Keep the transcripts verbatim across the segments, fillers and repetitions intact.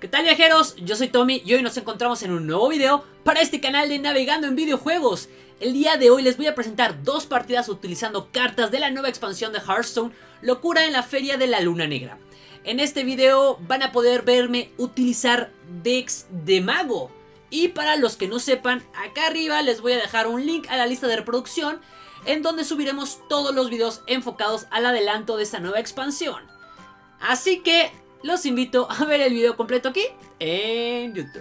¿Qué tal, viajeros? Yo soy Tommy y hoy nos encontramos en un nuevo video para este canal de Navegando en Videojuegos. El día de hoy les voy a presentar dos partidas utilizando cartas de la nueva expansión de Hearthstone, Locura en la Feria de la Luna Negra. En este video van a poder verme utilizar decks de mago. Y para los que no sepan, acá arriba les voy a dejar un link a la lista de reproducción en donde subiremos todos los videos enfocados al adelanto de esta nueva expansión. Así que los invito a ver el video completo aquí en YouTube.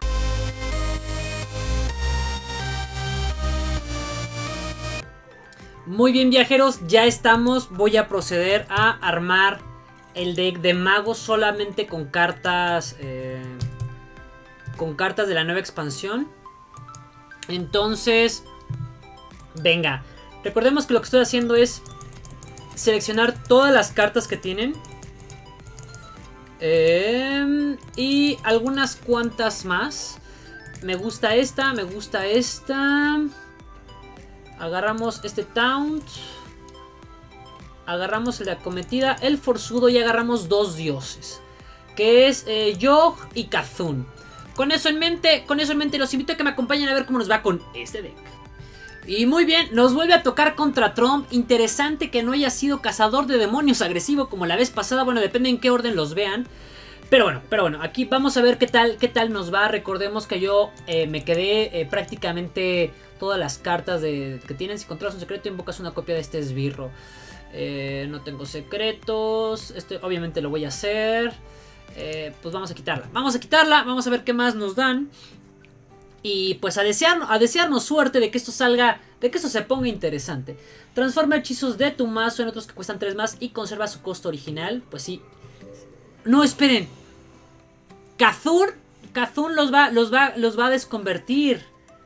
Muy bien, viajeros, ya estamos. Voy a proceder a armar el deck de mago solamente con cartas eh, con cartas de la nueva expansión. Entonces, venga, recordemos que lo que estoy haciendo es seleccionar todas las cartas que tienen eh, y algunas cuantas más. Me gusta esta, me gusta esta. Agarramos este Taunt, agarramos la acometida, el forzudo y agarramos dos dioses, que es eh, Yogg y C'Thun. Con eso en mente, con eso en mente los invito a que me acompañen a ver cómo nos va con este deck. Y muy bien, nos vuelve a tocar contra Trump. Interesante que no haya sido cazador de demonios agresivo como la vez pasada. Bueno, depende en qué orden los vean. Pero bueno, pero bueno, aquí vamos a ver qué tal, qué tal nos va. Recordemos que yo eh, me quedé eh, prácticamente todas las cartas de, que tienen. Si encontrás un secreto, invocas una copia de este esbirro. Eh, no tengo secretos. Este obviamente lo voy a hacer. Eh, pues vamos a quitarla. Vamos a quitarla, vamos a ver qué más nos dan. Y pues a, desear, a desearnos suerte de que esto salga, de que esto se ponga interesante. Transforma hechizos de tu mazo en otros que cuestan tres más y conserva su costo original. Pues sí. No, esperen. C'Thun, C'Thun los va, los va, los va a desconvertir.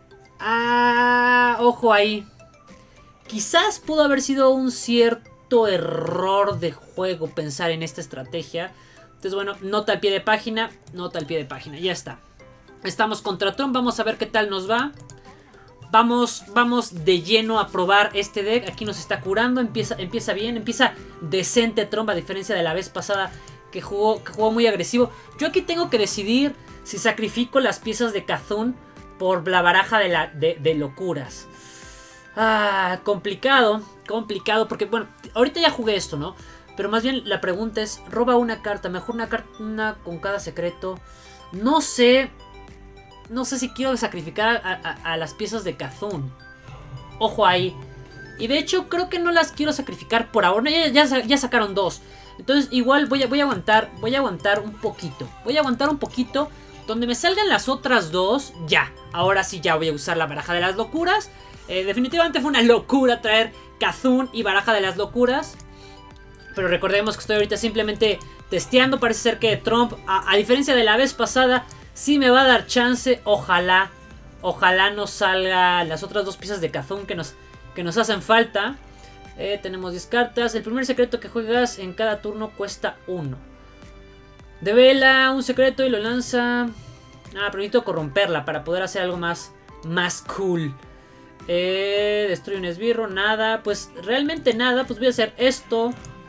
Ah, ojo ahí. Quizás pudo haber sido un cierto error de juego pensar en esta estrategia. Entonces, bueno, nota al pie de página, nota al pie de página, ya está. Estamos contra Trump, vamos a ver qué tal nos va. Vamos, vamos de lleno a probar este deck. Aquí nos está curando, empieza, empieza bien, empieza decente Trump, a diferencia de la vez pasada que jugó, que jugó muy agresivo. Yo aquí tengo que decidir si sacrifico las piezas de C'Thun por la baraja de, la, de, de locuras. Ah, complicado, complicado, porque bueno, ahorita ya jugué esto, ¿no? Pero más bien la pregunta es, roba una carta, mejor una carta una con cada secreto. No sé, no sé si quiero sacrificar a, a, a las piezas de C'Thun. Ojo ahí. Y de hecho creo que no las quiero sacrificar por ahora, ya, ya, ya sacaron dos. Entonces igual voy a, voy a aguantar, voy a aguantar un poquito. Voy a aguantar un poquito. Donde me salgan las otras dos, ya. Ahora sí ya voy a usar la baraja de las locuras. Eh, definitivamente fue una locura traer C'Thun y baraja de las locuras. Pero recordemos que estoy ahorita simplemente testeando. Parece ser que Trump, a, a diferencia de la vez pasada, sí me va a dar chance. Ojalá, ojalá nos salga las otras dos piezas de C'Thun que nos, que nos hacen falta. Eh, tenemos diez cartas. El primer secreto que juegas en cada turno cuesta uno. Devela un secreto y lo lanza. Ah, pero necesito corromperla para poder hacer algo más, más cool. Eh, destruye un esbirro, nada. Pues realmente nada. Pues voy a hacer esto.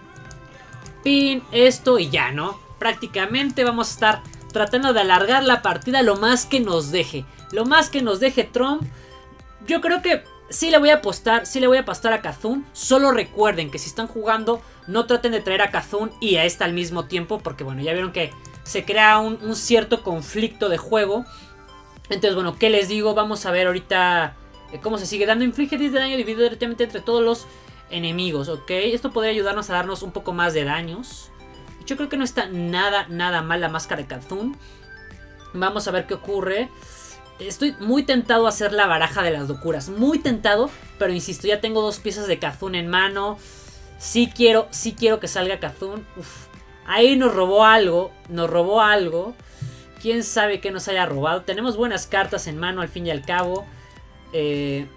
Pin, esto y ya, ¿no? Prácticamente vamos a estar tratando de alargar la partida lo más que nos deje. Lo más que nos deje Trump. Yo creo que sí le voy a apostar, sí le voy a apostar a C'Thun. Solo recuerden que si están jugando, no traten de traer a C'Thun y a esta al mismo tiempo. Porque bueno, ya vieron que se crea un, un cierto conflicto de juego. Entonces bueno, ¿qué les digo? Vamos a ver ahorita eh, cómo se sigue dando. Inflige diez de daño dividido directamente entre todos los enemigos, ¿ok? Esto podría ayudarnos a darnos un poco más de daños. Yo creo que no está nada, nada mal la máscara de C'Thun. Vamos a ver qué ocurre. Estoy muy tentado a hacer la baraja de las locuras. Muy tentado, pero insisto, ya tengo dos piezas de C'Thun en mano. Sí quiero, sí quiero que salga C'Thun. Uf, ahí nos robó algo, nos robó algo. Quién sabe qué nos haya robado. Tenemos buenas cartas en mano al fin y al cabo. Eh...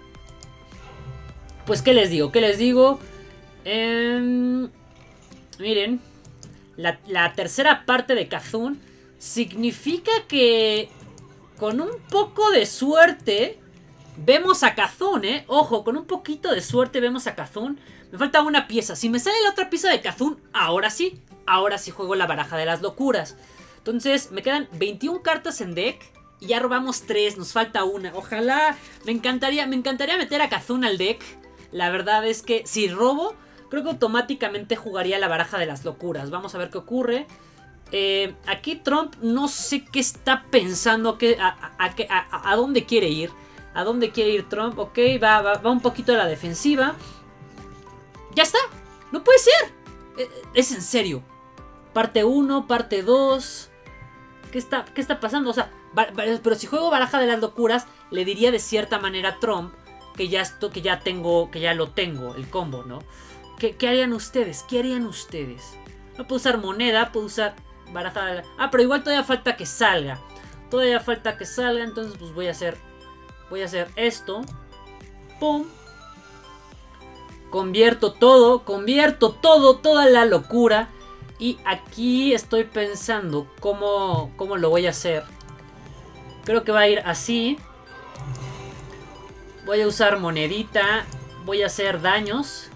Pues, ¿qué les digo? ¿Qué les digo? Eh, miren. La, la tercera parte de C'Thun significa que con un poco de suerte vemos a C'Thun, ¿eh? Ojo, con un poquito de suerte vemos a C'Thun. Me falta una pieza. Si me sale la otra pieza de C'Thun, ahora sí. Ahora sí juego la baraja de las locuras. Entonces me quedan veintiuna cartas en deck y ya robamos tres, nos falta una. Ojalá, me encantaría, me encantaría meter a Kazun al deck. La verdad es que si robo, creo que automáticamente jugaría la baraja de las locuras. Vamos a ver qué ocurre. Eh, aquí Trump no sé qué está pensando, qué, a, a, a, a, a dónde quiere ir. A dónde quiere ir Trump. Ok, va, va, va un poquito a la defensiva. Ya está, no puede ser. Es en serio. Parte uno, parte dos. ¿Qué está, qué está pasando? O sea, pero si juego baraja de las locuras, le diría de cierta manera a Trump que ya esto, que ya tengo, que ya lo tengo, el combo, ¿no? ¿Qué, qué harían ustedes? ¿Qué harían ustedes? No puedo usar moneda, puedo usar baraja de la... Ah, pero igual todavía falta que salga. Todavía falta que salga, entonces pues voy a hacer... Voy a hacer esto. Pum. Convierto todo, convierto todo, toda la locura. Y aquí estoy pensando cómo, cómo lo voy a hacer. Creo que va a ir así. Voy a usar monedita. Voy a hacer daños.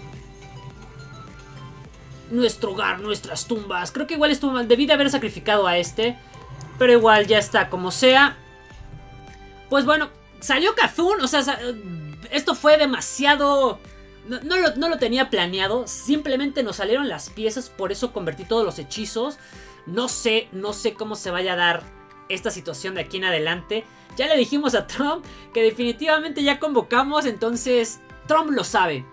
Nuestro hogar, nuestras tumbas. Creo que igual estuvo mal. Debí de haber sacrificado a este. Pero igual ya está, como sea. Pues bueno, salió Kazun. O sea, esto fue demasiado... No, no, lo, no lo tenía planeado. Simplemente nos salieron las piezas. Por eso convertí todos los hechizos. No sé, no sé cómo se vaya a dar esta situación de aquí en adelante. Ya le dijimos a Trump que definitivamente ya convocamos. Entonces Trump lo sabe.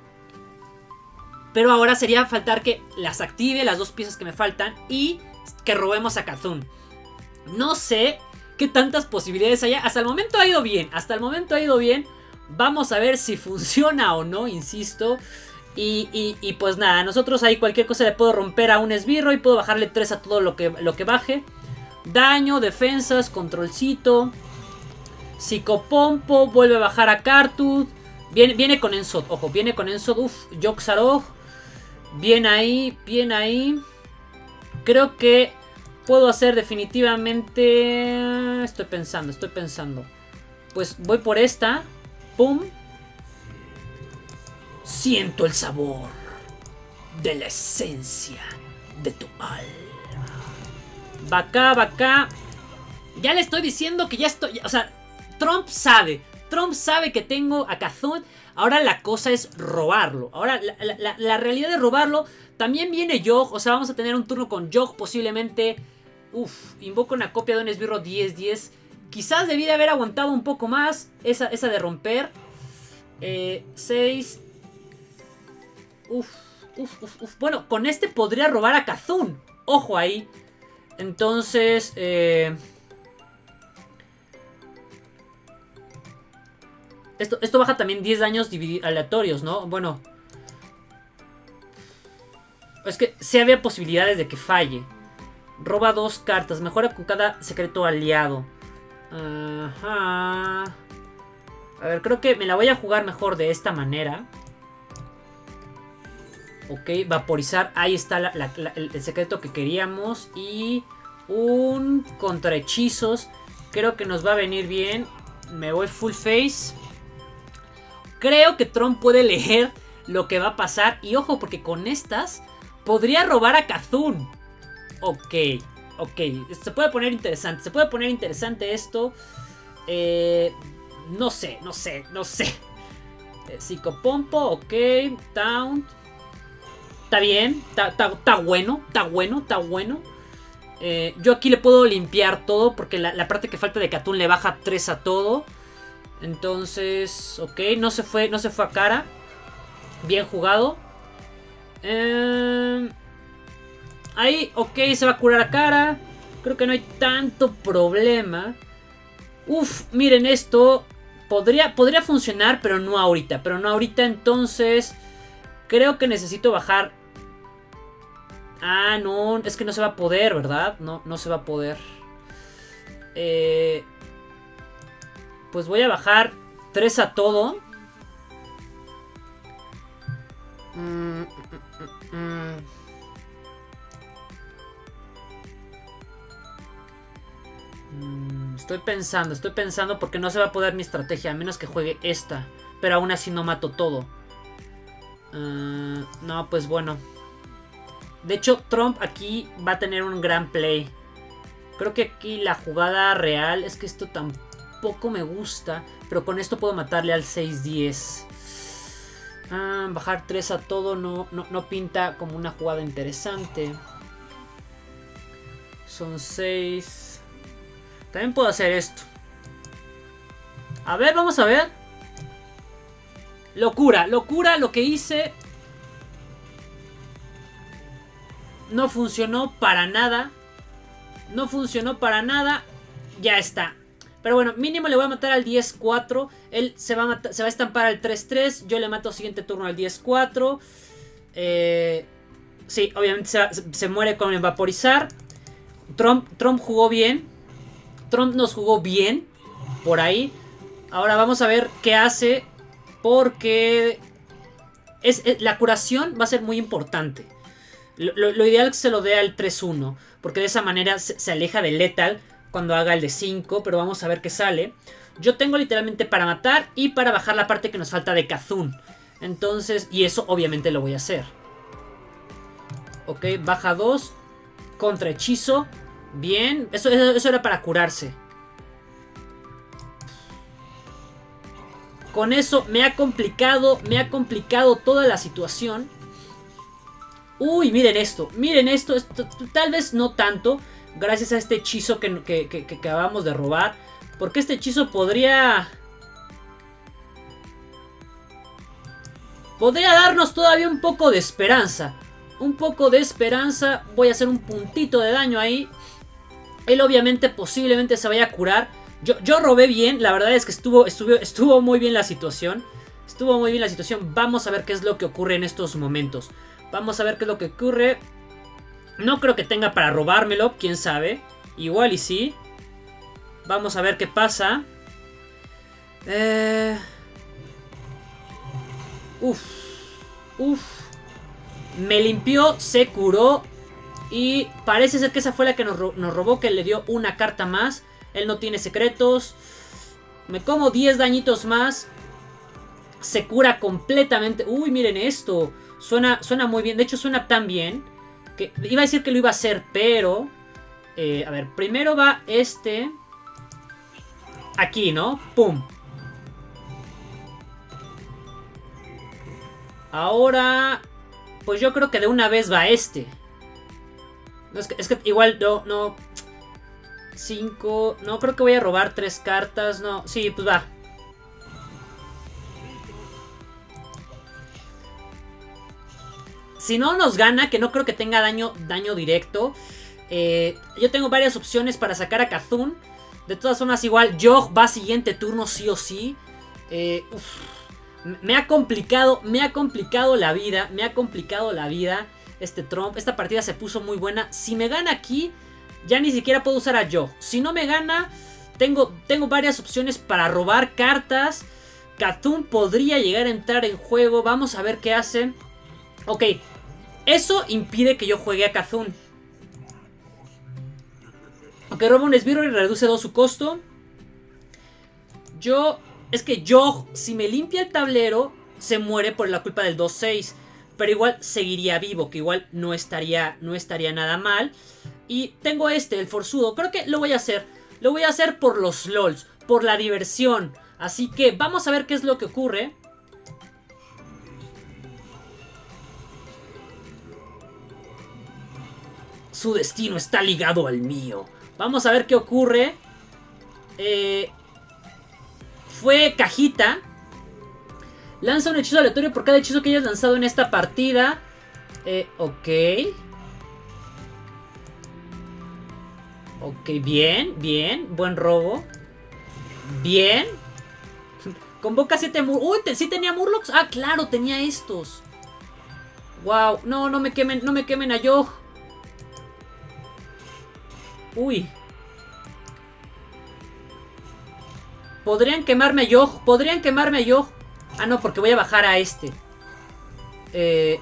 Pero ahora sería faltar que las active, las dos piezas que me faltan. Y que robemos a Kazun. No sé qué tantas posibilidades haya. Hasta el momento ha ido bien. Hasta el momento ha ido bien. Vamos a ver si funciona o no, insisto. Y, y, y pues nada, nosotros ahí cualquier cosa le puedo romper a un esbirro. Y puedo bajarle tres a todo lo que, lo que baje. Daño, defensas, controlcito. Psicopompo, vuelve a bajar a Cartud. Viene, viene con Ensod, ojo, viene con Ensod. Uf, Yogg-Saroth. Bien ahí, bien ahí. Creo que puedo hacer definitivamente... Estoy pensando, estoy pensando. Pues voy por esta. Pum. Siento el sabor de la esencia de tu alma. Va acá, va acá. Ya le estoy diciendo que ya estoy... O sea, Trump sabe. Trump sabe que tengo a Kazun. Ahora la cosa es robarlo. Ahora la, la, la, la realidad de robarlo. También viene Yogg. O sea, vamos a tener un turno con Yogg posiblemente. Uf, invoco una copia de un esbirro diez diez. Quizás debí de haber aguantado un poco más. Esa, esa de romper. Eh, seis. Uf, uf, uf, uf. Bueno, con este podría robar a Kazun. Ojo ahí. Entonces, eh... Esto, esto baja también diez daños aleatorios, ¿no? Bueno. Es que sí había posibilidades de que falle. Roba dos cartas. Mejora con cada secreto aliado. Ajá. A ver, creo que me la voy a jugar mejor de esta manera. Ok, vaporizar. Ahí está la, la, la, el secreto que queríamos. Y un contrahechizos. Creo que nos va a venir bien. Me voy full face. Creo que Trump puede leer lo que va a pasar. Y ojo, porque con estas podría robar a Kazun. Ok, ok. Se puede poner interesante. Se puede poner interesante esto. Eh, no sé, no sé, no sé. Eh, Psicopompo, ok. Taunt. Está bien, está, está, está bueno, está bueno, está bueno. Eh, yo aquí le puedo limpiar todo porque la, la parte que falta de Kazun le baja tres a todo. Entonces, ok, no se fue, no se fue a cara. Bien jugado. Eh, ahí, ok, se va a curar a cara. Creo que no hay tanto problema. Uf, miren esto. Podría, podría funcionar, pero no ahorita. Pero no ahorita, entonces creo que necesito bajar. Ah, no, es que no se va a poder, ¿verdad? No, no se va a poder. Eh... Pues voy a bajar tres a todo. Mm, mm, mm, mm. Estoy pensando, estoy pensando porque no se va a poder mi estrategia. A menos que juegue esta. Pero aún así no mato todo. Uh, no, pues bueno. De hecho, Trump aquí va a tener un gran play. Creo que aquí la jugada real es que esto tampoco me gusta. Pero con esto puedo matarle al seis diez. Ah, bajar tres a todo no, no, no pinta como una jugada interesante. Son seis. También puedo hacer esto. A ver, vamos a ver. Locura, locura lo que hice. No funcionó para nada. No funcionó para nada. Ya está. Pero bueno, mínimo le voy a matar al diez cuatro. Él se va a, matar, se va a estampar al tres tres. Yo le mato siguiente turno al diez cuatro. Eh, sí, obviamente se, se muere con el vaporizar. Trump, Trump jugó bien. Trump nos jugó bien. Por ahí. Ahora vamos a ver qué hace. Porque es, es, la curación va a ser muy importante. Lo, lo, lo ideal es que se lo dé al tres uno. Porque de esa manera se, se aleja de Lethal cuando haga el de cinco. Pero vamos a ver qué sale. Yo tengo literalmente para matar y para bajar la parte que nos falta de Kazun. Entonces, y eso obviamente lo voy a hacer. Ok, baja dos. Contra hechizo. Bien, eso, eso, eso era para curarse. Con eso me ha complicado, me ha complicado toda la situación. Uy, miren esto, miren esto, esto tal vez no tanto, gracias a este hechizo que, que, que, que acabamos de robar. Porque este hechizo podría... Podría darnos todavía un poco de esperanza. Un poco de esperanza, voy a hacer un puntito de daño ahí. Él obviamente posiblemente se vaya a curar. Yo, yo robé bien, la verdad es que estuvo, estuvo, estuvo muy bien la situación. Estuvo muy bien la situación. Vamos a ver qué es lo que ocurre en estos momentos. Vamos a ver qué es lo que ocurre. No creo que tenga para robármelo, quién sabe. Igual y sí. Vamos a ver qué pasa. Eh... Uf. Uf. Me limpió, se curó. Y parece ser que esa fue la que nos, ro nos robó, que le dio una carta más. Él no tiene secretos. Me como diez dañitos más. Se cura completamente. Uy, miren esto. Suena, suena muy bien. De hecho, suena tan bien que iba a decir que lo iba a hacer, pero... Eh, a ver, primero va este... Aquí, ¿no? ¡Pum! Ahora... Pues yo creo que de una vez va este. No, es, que, es que igual no... no cinco... No, creo que voy a robar tres cartas. No, sí, pues va. Si no nos gana, que no creo que tenga daño, daño directo. Eh, yo tengo varias opciones para sacar a Kazun. De todas formas, igual, Yogg va siguiente turno sí o sí. Eh, uf, me ha complicado, me ha complicado la vida. Me ha complicado la vida este Trump. Esta partida se puso muy buena. Si me gana aquí, ya ni siquiera puedo usar a Yogg. Si no me gana, tengo, tengo varias opciones para robar cartas. Kazun podría llegar a entrar en juego. Vamos a ver qué hace. Ok, eso impide que yo juegue a Kazun. Ok, roba un esbirro y reduce dos su costo. Yo... Es que Yogg, si me limpia el tablero, se muere por la culpa del dos seis. Pero igual seguiría vivo, que igual no estaría, no estaría nada mal. Y tengo este, el forzudo. Creo que lo voy a hacer. Lo voy a hacer por los LOLs, por la diversión. Así que vamos a ver qué es lo que ocurre. Su destino está ligado al mío. Vamos a ver qué ocurre. Eh, fue cajita. Lanza un hechizo aleatorio por cada hechizo que hayas lanzado en esta partida. Eh, ok. Ok, bien, bien. Buen robo. Bien. Convoca siete Murlocs. Uy, ¿sí tenía Murlocs? Ah, claro, tenía estos. Wow, no, no me quemen, no me quemen a Yogg. Uy. Podrían quemarme a Yogg. Podrían quemarme a Yogg. Ah, no, porque voy a bajar a este. Eh...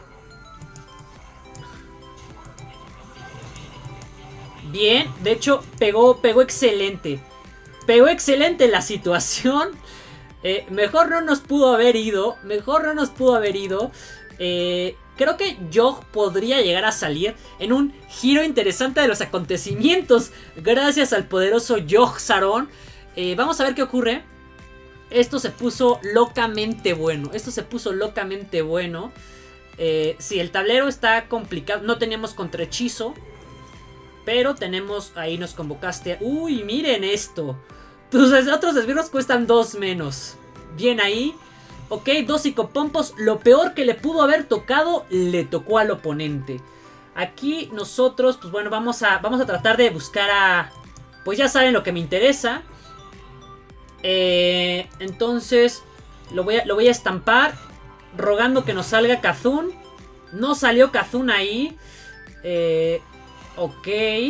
Bien. De hecho, pegó, pegó excelente. Pegó excelente la situación. Eh, mejor no nos pudo haber ido. Mejor no nos pudo haber ido. Eh... creo que Yogg podría llegar a salir en un giro interesante de los acontecimientos gracias al poderoso Yogg Saron. Eh, vamos a ver qué ocurre. Esto se puso locamente bueno. Esto se puso locamente bueno. Eh, sí, el tablero está complicado. No teníamos contrahechizo. Pero tenemos... Ahí nos convocaste. Uy, miren esto. Tus otros esbirros cuestan dos menos. Bien ahí. Ok, dos psicopompos. Lo peor que le pudo haber tocado, le tocó al oponente. Aquí nosotros, pues bueno, vamos a, vamos a tratar de buscar a... Pues ya saben lo que me interesa. Eh, entonces lo voy, a, lo voy a estampar rogando que nos salga Kazun. No salió Kazun ahí. Eh, ok.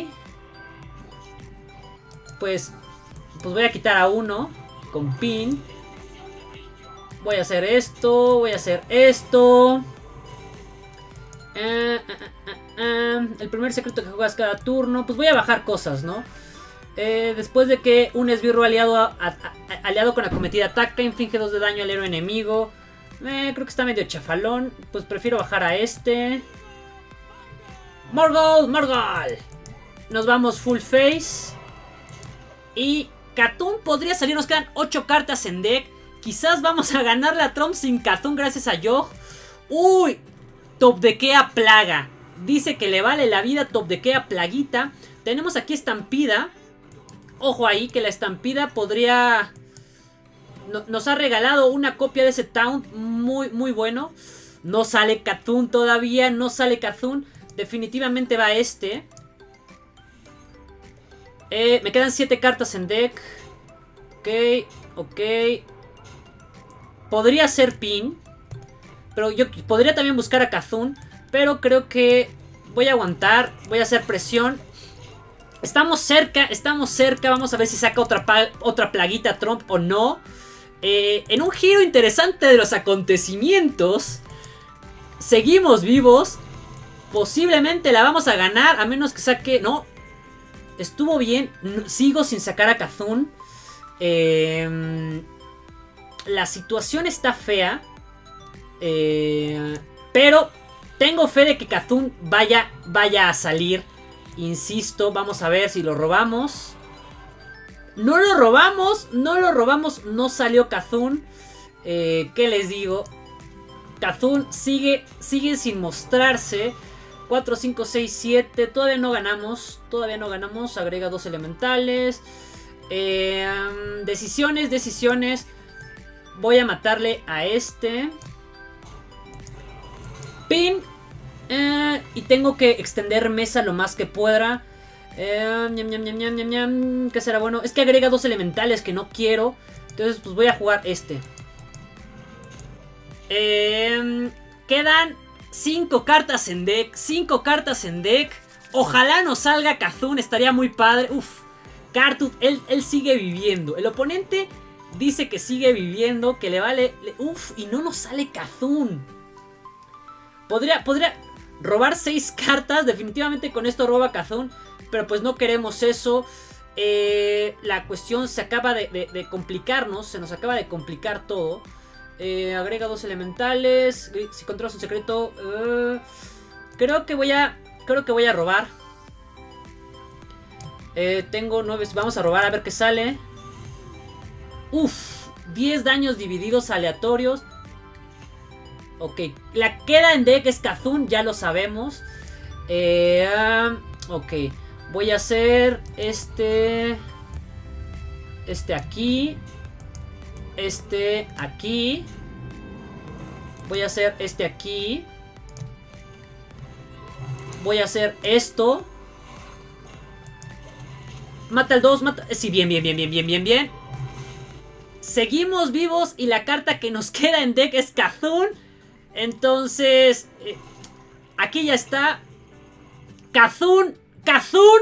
Pues, pues voy a quitar a uno con pin. Voy a hacer esto. Voy a hacer esto. Eh, eh, eh, eh, el primer secreto que juegas cada turno. Pues voy a bajar cosas, ¿no? Eh, después de que un esbirro aliado, a, a, a, aliado con acometida ataca, inflige dos de daño al héroe enemigo. Eh, creo que está medio chafalón. Pues prefiero bajar a este. Morgul, Morgul. Nos vamos full face. Y Kazun podría salir. Nos quedan ocho cartas en deck. Quizás vamos a ganarle a Trump sin Kazun gracias a Yogg. Uy, top deckea plaga. Dice que le vale la vida top deckea plaguita. Tenemos aquí estampida. Ojo ahí que la estampida podría... No, nos ha regalado una copia de ese Taunt muy, muy bueno. No sale Kazun todavía. No sale Kazun. Definitivamente va este. Eh, me quedan siete cartas en deck. Ok, ok. Podría ser Pin. Pero yo podría también buscar a Kazun. Pero creo que voy a aguantar. Voy a hacer presión. Estamos cerca, estamos cerca. Vamos a ver si saca otra, otra plaguita Trump o no. Eh, en un giro interesante de los acontecimientos. Seguimos vivos. Posiblemente la vamos a ganar. A menos que saque... No. Estuvo bien. Sigo sin sacar a Kazun. Eh, la situación está fea. Eh, pero tengo fe de que Kazun vaya, vaya a salir. Insisto, vamos a ver si lo robamos. No lo robamos, no lo robamos, no salió Kazun. Eh, ¿Qué les digo? Kazun sigue, sigue sin mostrarse. cuatro, cinco, seis, siete. Todavía no ganamos. Todavía no ganamos. Agrega dos elementales. Eh, um, decisiones, decisiones. Voy a matarle a este. Pin. Eh, y tengo que extender mesa lo más que pueda. Eh, ñam, ñam, ñam, ñam, ñam, ñam. ¿Qué será bueno? Es que agrega dos elementales que no quiero. Entonces pues voy a jugar este. Eh, quedan cinco cartas en deck. cinco cartas en deck. Ojalá nos salga Kazun. Estaría muy padre. Uf. Cartut, él, él sigue viviendo. El oponente dice que sigue viviendo. Que le vale... Le, uf, y no nos sale Kazun. Podría... Podría... robar seis cartas. Definitivamente con esto roba Kazun. Pero pues no queremos eso. Eh, la cuestión se acaba de, de, de complicarnos. Se nos acaba de complicar todo. Eh, agrega dos elementales. Si controlas un secreto. Uh, creo que voy a. Creo que voy a robar. Eh, tengo nueve. Vamos a robar a ver qué sale. Uf. diez daños divididos aleatorios. Ok, la queda en deck es Kazun, ya lo sabemos. Eh, um, ok, voy a hacer este... Este aquí. Este aquí. Voy a hacer este aquí. Voy a hacer esto. Mata el dos, mata... Sí, bien, bien, bien, bien, bien, bien, bien. Seguimos vivos y la carta que nos queda en deck es Kazun. Entonces, eh, aquí ya está. Kazun, Kazun,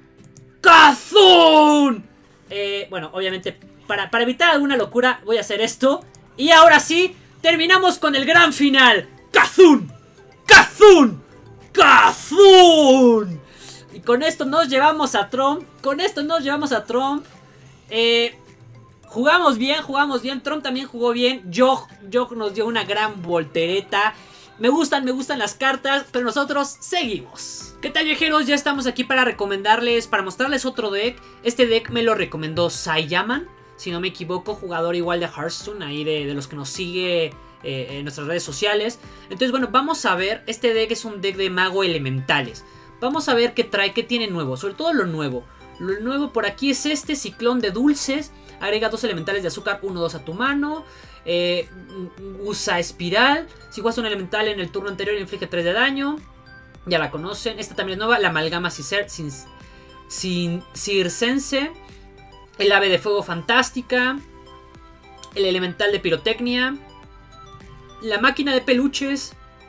Kazun. Eh, bueno, obviamente, para, para evitar alguna locura, voy a hacer esto. Y ahora sí, terminamos con el gran final. Kazun, Kazun, Kazun. Y con esto nos llevamos a Trump. Con esto nos llevamos a Trump. Eh... Jugamos bien, jugamos bien. Trump también jugó bien. Yogg, Yogg nos dio una gran voltereta. Me gustan, me gustan las cartas, pero nosotros seguimos. ¿Qué tal, viajeros? Ya estamos aquí para recomendarles, para mostrarles otro deck. Este deck me lo recomendó Saiyaman, si no me equivoco, jugador igual de Hearthstone, ahí de, de los que nos sigue eh, en nuestras redes sociales. Entonces, bueno, vamos a ver. Este deck es un deck de mago elementales. Vamos a ver qué trae, qué tiene nuevo, sobre todo lo nuevo. Lo nuevo por aquí es este ciclón de dulces. Agrega dos elementales de azúcar, uno dos a tu mano. Eh, usa espiral. Si juegas un elemental en el turno anterior, inflige tres de daño. Ya la conocen. Esta también es nueva, la amalgama sin, sin, sin circense. El ave de fuego fantástica. El elemental de pirotecnia. La máquina de peluches.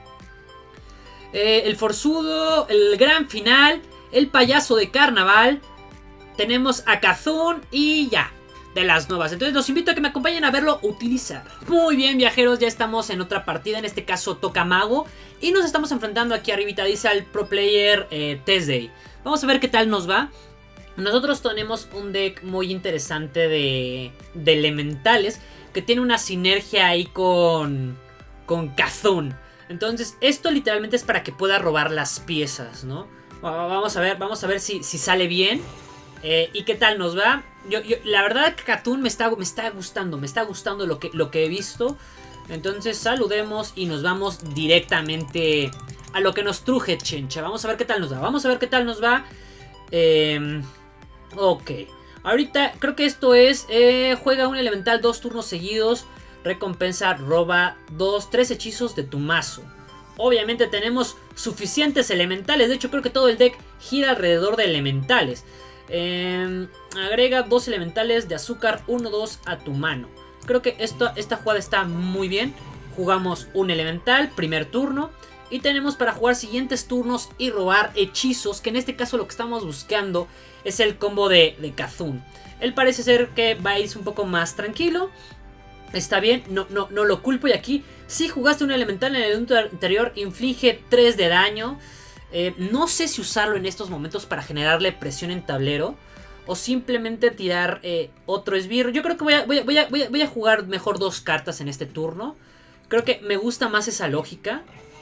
Eh, el forzudo. El gran final. El payaso de carnaval. Tenemos a Cthulhu y ya. De las nuevas. Entonces los invito a que me acompañen a verlo utilizar. Muy bien, viajeros, ya estamos en otra partida. En este caso toca mago. Y nos estamos enfrentando aquí arribita, dice al Pro Player eh, Test Day. Vamos a ver qué tal nos va. Nosotros tenemos un deck muy interesante de, de elementales. Que tiene una sinergia ahí con, con Cthulhu. Entonces esto literalmente es para que pueda robar las piezas, ¿no? Vamos a ver, vamos a ver si, si sale bien. Eh, ¿Y qué tal nos va? Yo, yo, la verdad que Cthulhu me está, me está gustando, me está gustando lo que, lo que he visto. Entonces saludemos y nos vamos directamente a lo que nos truje, chencha. Vamos a ver qué tal nos va, vamos a ver qué tal nos va. Eh, ok, ahorita creo que esto es, eh, juega un elemental dos turnos seguidos. Recompensa, roba dos, tres hechizos de tu mazo. Obviamente tenemos suficientes elementales, de hecho creo que todo el deck gira alrededor de elementales. Eh, agrega dos elementales de azúcar, uno dos a tu mano. Creo que esto, esta jugada está muy bien. Jugamos un elemental, primer turno. Y tenemos para jugar siguientes turnos y robar hechizos. Que en este caso lo que estamos buscando es el combo de, de Cthulhu. Él parece ser que va a irse un poco más tranquilo. Está bien, no, no, no lo culpo. Y aquí, si jugaste un elemental en el evento anterior, inflige tres de daño. Eh, no sé si usarlo en estos momentos para generarle presión en tablero. O simplemente tirar eh, otro esbirro. Yo creo que voy a, voy, a, voy, a, voy, a, voy a jugar mejor dos cartas en este turno. Creo que me gusta más esa lógica.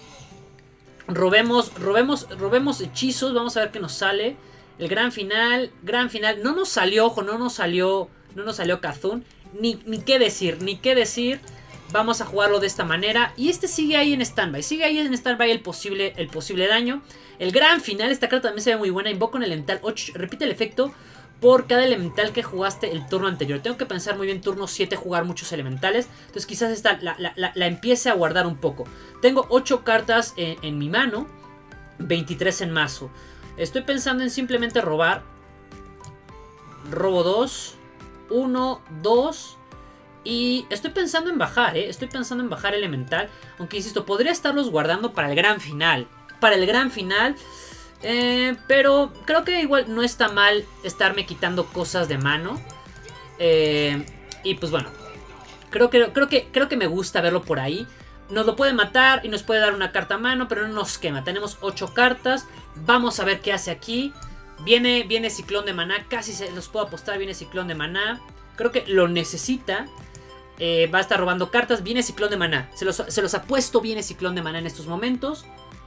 Robemos, robemos, robemos hechizos. Vamos a ver qué nos sale. El gran final, gran final. No nos salió, ojo, no nos salió, no nos salió Cthulhu. Ni, ni qué decir, ni qué decir. Vamos a jugarlo de esta manera. Y este sigue ahí en standby. Sigue ahí en standby el posible, el posible daño. El gran final. Esta carta también se ve muy buena. Invoca un elemental ocho. Repite el efecto por cada elemental que jugaste el turno anterior. Tengo que pensar muy bien turno siete jugar muchos elementales. Entonces quizás esta la, la, la, la empiece a guardar un poco. Tengo ocho cartas en, en mi mano. veintitrés en mazo. Estoy pensando en simplemente robar. Robo dos. uno, dos. Y estoy pensando en bajar, ¿eh? Estoy pensando en bajar elemental. Aunque insisto, podría estarlos guardando para el gran final. Para el gran final. Eh, pero creo que igual no está mal estarme quitando cosas de mano. Eh, y pues bueno. Creo que, creo, que, creo que me gusta verlo por ahí. Nos lo puede matar y nos puede dar una carta a mano, pero no nos quema. Tenemos ocho cartas. Vamos a ver qué hace aquí. Viene, viene ciclón de maná. Casi se los puedo apostar. Viene ciclón de maná. Creo que lo necesita. Eh, va a estar robando cartas. Viene ciclón de maná. Se los, se los apuesto. Viene ciclón de maná en estos momentos.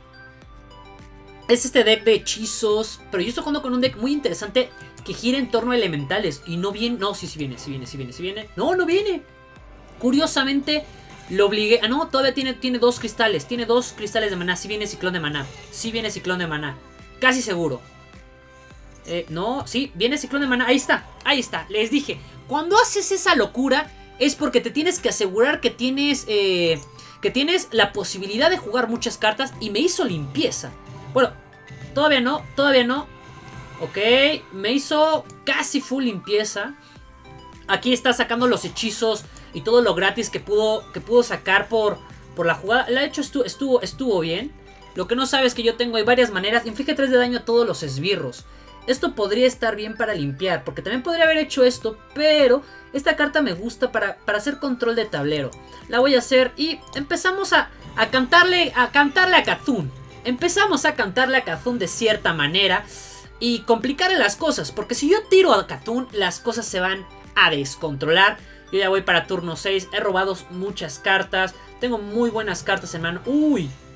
Es este deck de hechizos. Pero yo estoy jugando con un deck muy interesante que gira en torno a elementales. Y no viene. No, sí, sí viene. Sí viene, sí viene, sí viene. No, no viene. Curiosamente lo obligué. Ah, no, todavía tiene, tiene dos cristales. Tiene dos cristales de maná. Sí viene ciclón de maná. Sí viene ciclón de maná. Casi seguro. Eh, no, sí, viene ciclón de maná. Ahí está, ahí está. Les dije. Cuando haces esa locura es porque te tienes que asegurar que tienes eh, que tienes la posibilidad de jugar muchas cartas. Y me hizo limpieza. Bueno, todavía no, todavía no. Ok, me hizo casi full limpieza. Aquí está sacando los hechizos y todo lo gratis que pudo, que pudo sacar por, por la jugada. La hecho estuvo, estuvo, estuvo bien. Lo que no sabe es que yo tengo hay varias maneras. Inflige tres de daño a todos los esbirros. Esto podría estar bien para limpiar, porque también podría haber hecho esto, pero esta carta me gusta para, para hacer control de tablero. La voy a hacer y empezamos a, a cantarle a cantarle a Cthulhu. Empezamos a cantarle a Cthulhu de cierta manera y complicarle las cosas, porque si yo tiro a Cthulhu, las cosas se van a descontrolar. Yo ya voy para turno seis. He robado muchas cartas. Tengo muy buenas cartas en mano. Uy,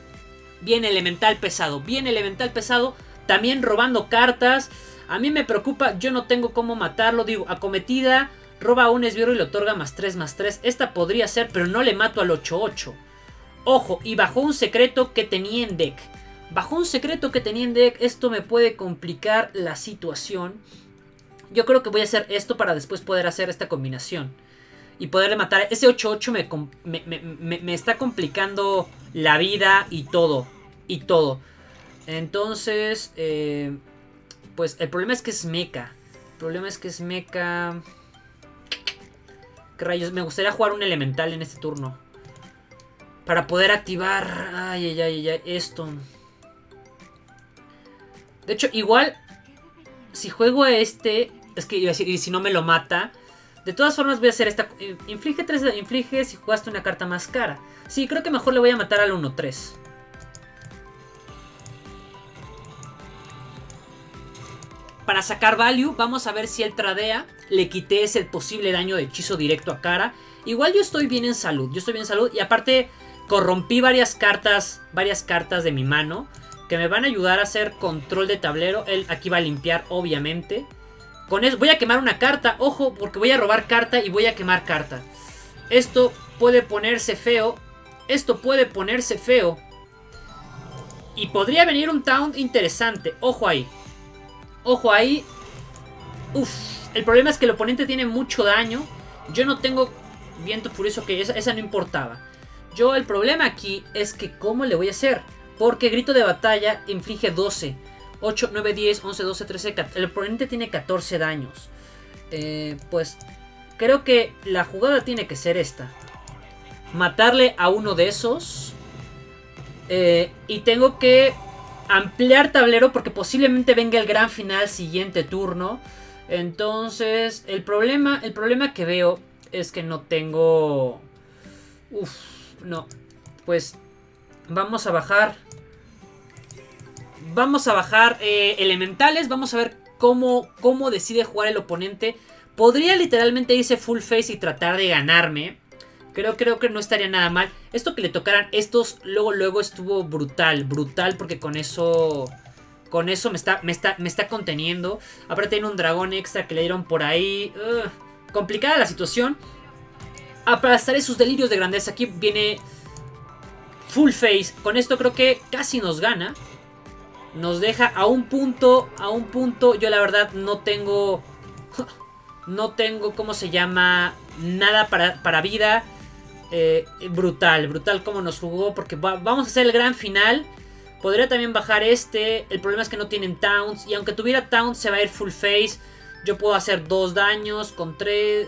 Viene elemental pesado, viene elemental pesado. También robando cartas. A mí me preocupa, yo no tengo cómo matarlo. Digo, acometida, roba un esbirro y le otorga más tres, más tres. Esta podría ser, pero no le mato al ocho ocho. Ojo, y bajó un secreto que tenía en deck. Bajó un secreto que tenía en deck. Esto me puede complicar la situación. Yo creo que voy a hacer esto para después poder hacer esta combinación. Y poderle matar. Ese ocho ocho me, me, me, me, me está complicando la vida y todo. Y todo. Entonces, eh, pues el problema es que es mecha. El problema es que es mecha. ¿Qué rayos? Me gustaría jugar un elemental en este turno. Para poder activar. Ay, ay, ay, ay, esto. De hecho, igual. Si juego a este. Es que iba a decir, y si no me lo mata. De todas formas voy a hacer esta. Inflige tres. Inflige si jugaste una carta más cara. Sí, creo que mejor le voy a matar al uno tres. Para sacar value, vamos a ver si él tradea. Le quité ese posible daño de hechizo directo a cara. Igual yo estoy bien en salud. Yo estoy bien en salud. Y aparte, corrompí varias cartas. Varias cartas de mi mano. Que me van a ayudar a hacer control de tablero. Él aquí va a limpiar, obviamente. Con eso voy a quemar una carta. Ojo, porque voy a robar carta y voy a quemar carta. Esto puede ponerse feo. Esto puede ponerse feo. Y podría venir un taunt interesante. Ojo ahí. Ojo ahí. Uf. El problema es que el oponente tiene mucho daño. Yo no tengo viento furioso, que esa, esa no importaba. Yo el problema aquí es que ¿cómo le voy a hacer? Porque grito de batalla inflige doce. ocho, nueve, diez, once, doce, trece, catorce. El oponente tiene catorce daños. Eh, pues creo que la jugada tiene que ser esta. Matarle a uno de esos. Eh, y tengo que ampliar tablero porque posiblemente venga el gran final siguiente turno. Entonces, el problema, el problema que veo es que no tengo... Uf, no. Pues vamos a bajar... Vamos a bajar eh, elementales. Vamos a ver cómo, cómo decide jugar el oponente. Podría literalmente irse full face y tratar de ganarme. Creo, creo que no estaría nada mal. Esto que le tocaran estos luego, luego estuvo brutal. Brutal porque con eso... Con eso me está, me está, me está conteniendo. Aparte tiene un dragón extra que le dieron por ahí. Uh, complicada la situación. Aplastaré sus delirios de grandeza. Aquí viene full face. Con esto creo que casi nos gana. Nos deja a un punto. A un punto. Yo la verdad no tengo... No tengo, ¿cómo se llama? Nada para, para vida. Eh, brutal, brutal como nos jugó. Porque va, vamos a hacer el gran final. Podría también bajar este. El problema es que no tienen taunts. Y aunque tuviera taunts se va a ir full face. Yo puedo hacer dos daños con tres.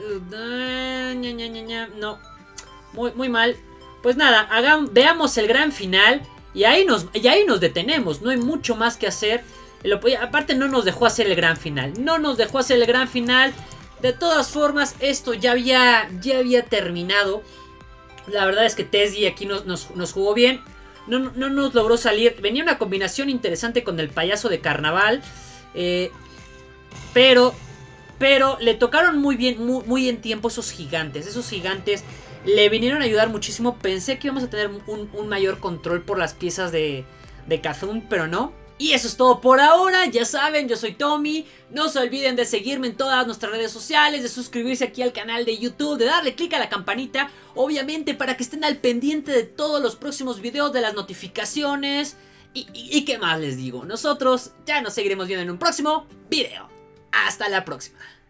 No. Muy, muy mal. Pues nada, hagamos, veamos el gran final. Y ahí, nos, y ahí nos detenemos. No hay mucho más que hacer. Lo, aparte no nos dejó hacer el gran final. No nos dejó hacer el gran final. De todas formas, esto ya había, ya había terminado. La verdad es que Tessie aquí nos, nos, nos jugó bien. No, no, no nos logró salir. Venía una combinación interesante con el payaso de carnaval. Eh, pero, pero le tocaron muy bien, muy, muy en tiempo esos gigantes. Esos gigantes le vinieron a ayudar muchísimo. Pensé que íbamos a tener un, un mayor control por las piezas de, de Cthulhu, pero no. Y eso es todo por ahora, ya saben, yo soy Tommy. No se olviden de seguirme en todas nuestras redes sociales, de suscribirse aquí al canal de YouTube, de darle click a la campanita, obviamente para que estén al pendiente de todos los próximos videos, de las notificaciones. Y, y, y qué más les digo, nosotros ya nos seguiremos viendo en un próximo video. Hasta la próxima.